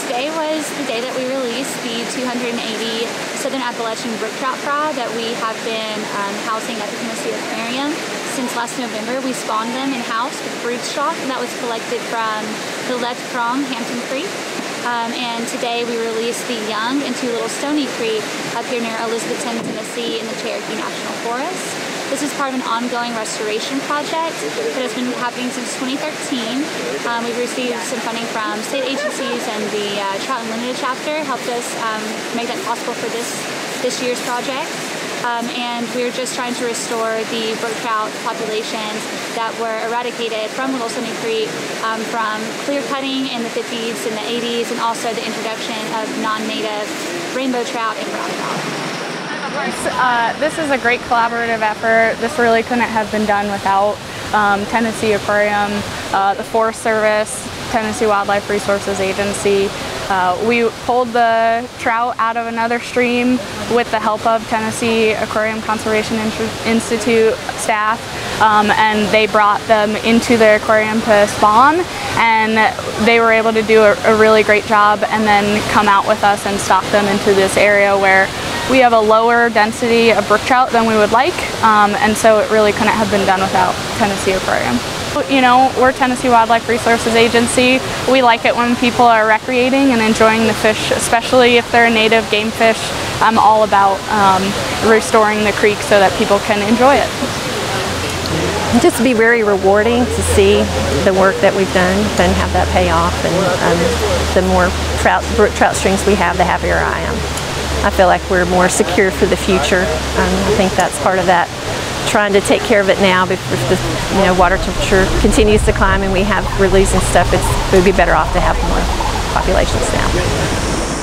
today was the day that we released the 280 Southern Appalachian Brook Trout fry that we have been housing at the Tennessee Aquarium since last November. We spawned them in-house with brood stock that was collected from the left prong, Hampton Creek. And today we released the young into Little Stony Creek up here near Elizabethton, Tennessee in the Cherokee National Forest. This is part of an ongoing restoration project that has been happening since 2013. We've received some funding from state agencies, and the Trout Unlimited chapter helped us make that possible for this year's project. And we're just trying to restore the brook trout populations that were eradicated from Little Stony Creek from clear cutting in the 50s and the 80s, and also the introduction of non-native rainbow trout and brown trout. This is a great collaborative effort. This really couldn't have been done without Tennessee Aquarium, the Forest Service, Tennessee Wildlife Resources Agency. We pulled the trout out of another stream with the help of Tennessee Aquarium Conservation Institute staff, and they brought them into the aquarium to spawn, and they were able to do a really great job and then come out with us and stock them into this area where we have a lower density of brook trout than we would like, and so it really couldn't have been done without Tennessee Aquarium. You know, we're Tennessee Wildlife Resources Agency. We like it when people are recreating and enjoying the fish, especially if they're a native game fish. I'm all about restoring the creek so that people can enjoy it. Just be very rewarding to see the work that we've done and have that pay off, and the more brook trout streams we have, the happier I am. I feel like we're more secure for the future. I think that's part of that, trying to take care of it now. If the water temperature continues to climb and we have releasing stuff, it would be better off to have more populations now.